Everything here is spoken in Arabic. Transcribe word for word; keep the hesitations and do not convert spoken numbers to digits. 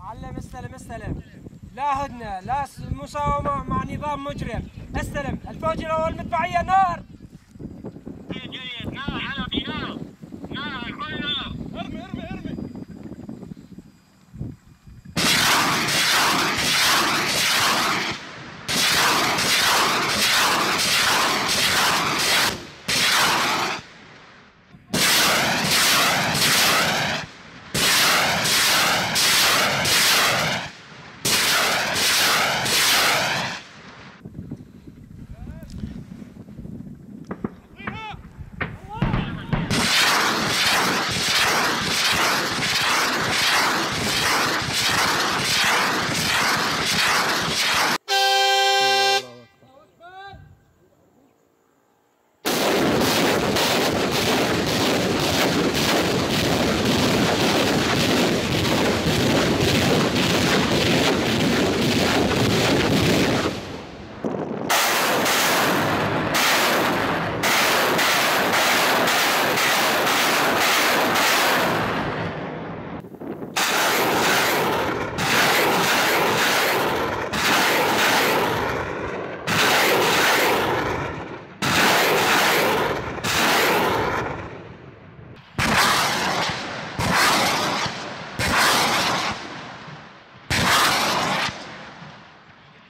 معلم استلم استلم. لا هدنة، لا مساومة مع نظام مجرم. استلم. الفوج الأول مدفعية نار. جيد جيد نار على نار. نار كله. ارمي ارمي